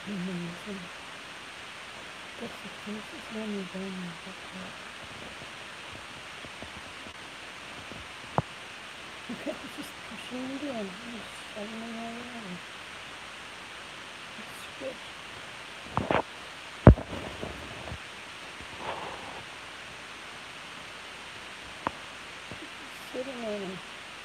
Amazing. That's the closest one you've done with that. Okay, just pushing it in. Just shoving it all around. That's good. Just sitting on them.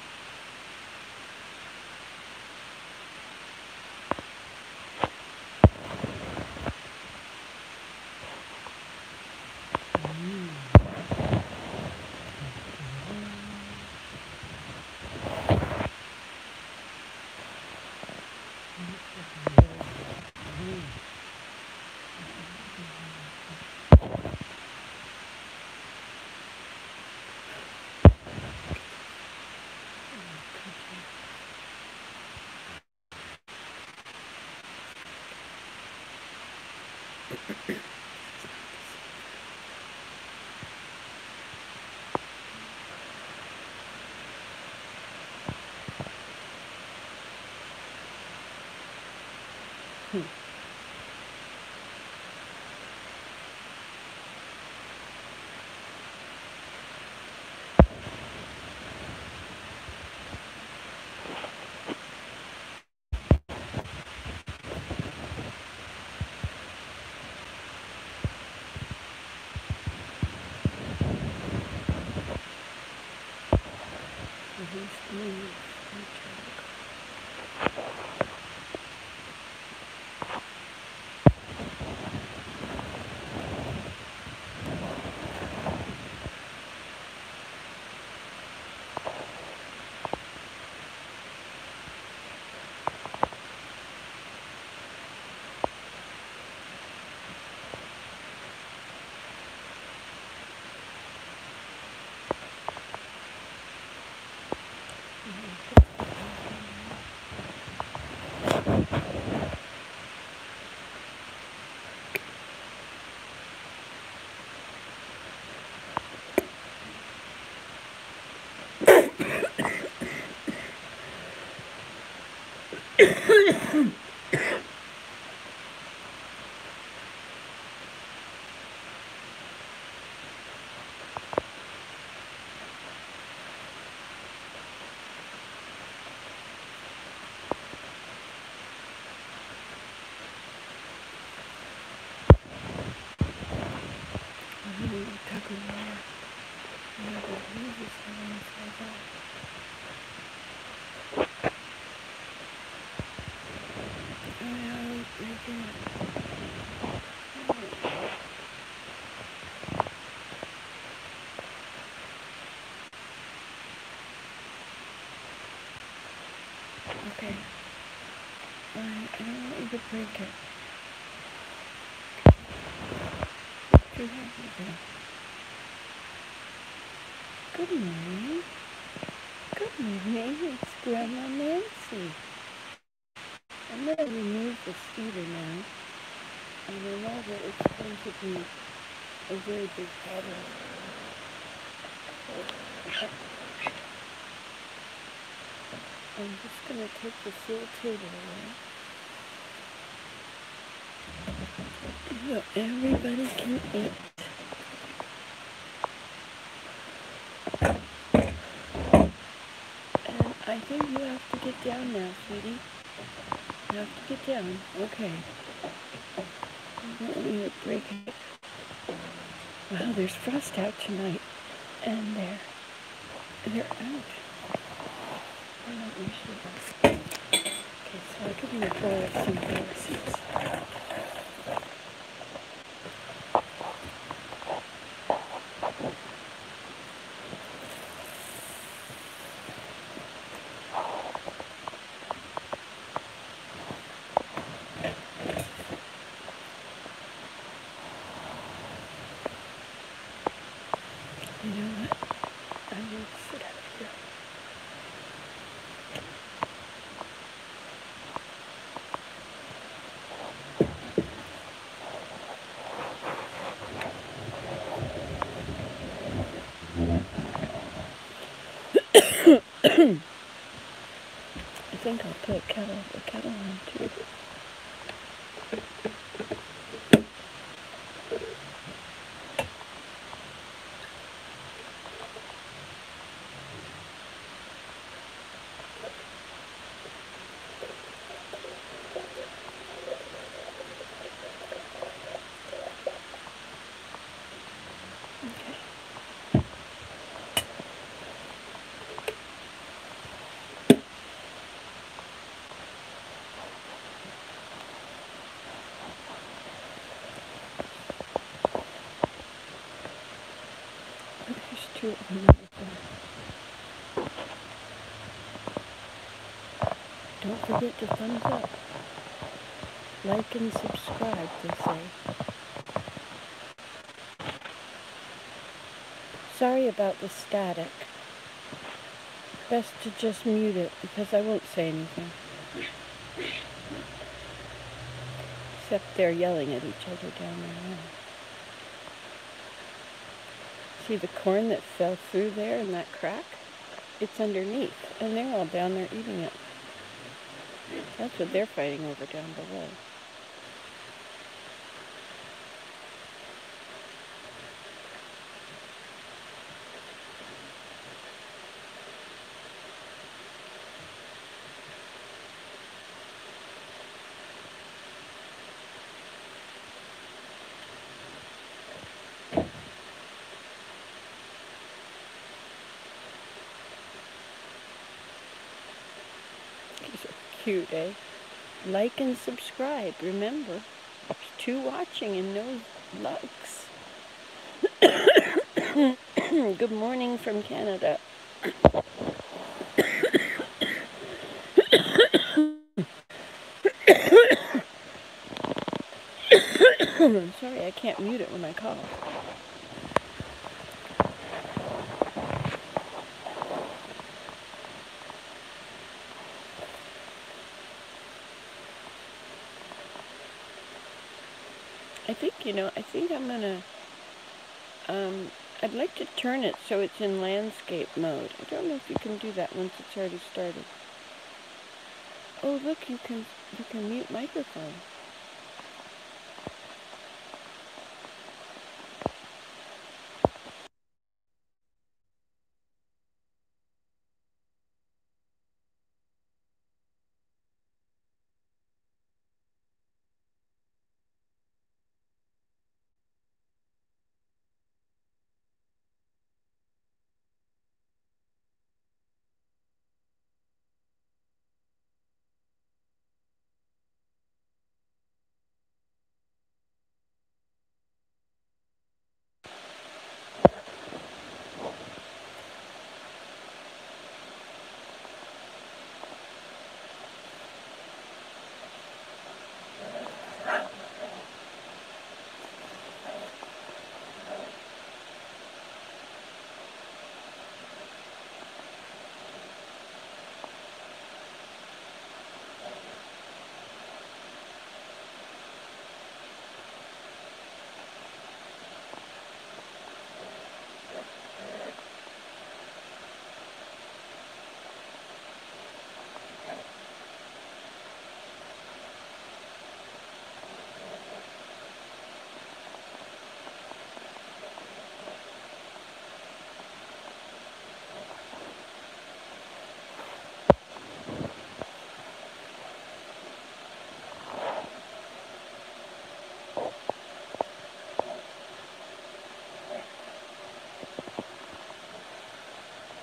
Okay. I don't want you to break it. What do you have to do? Good morning. Good morning. It's Grandma Nancy. I'm going to remove the speeder now. And I know that it's going to be a very big problem. I'm just going to take the full table away. So everybody can eat. And I think you have to get down now, sweetie. You have to get down. Okay. I don't want you to break it. Wow, there's frost out tonight. And they're out. They're not usually. Okay, so I'll give you a bowl of some flower seeds. You know what? I'm going to sit out here. I think I'll put the kettle on too. Okay. There's two of them. Don't forget to thumbs up. Like and subscribe, they say. Sorry about the static. Best to just mute it because I won't say anything. Except they're yelling at each other down there now. See the corn that fell through there in that crack? It's underneath, and they're all down there eating it. That's what they're fighting over down below. These are cute, eh? Like and subscribe, remember. There's 2 watching and no likes. Good morning from Canada. I'm sorry, I can't mute it when I cough. I think I'm gonna, I'd like to turn it so it's in landscape mode. I don't know if you can do that once it's already started. Oh, look, you can mute microphone.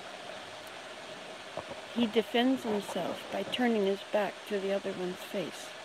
He defends himself by turning his back to the other one's face.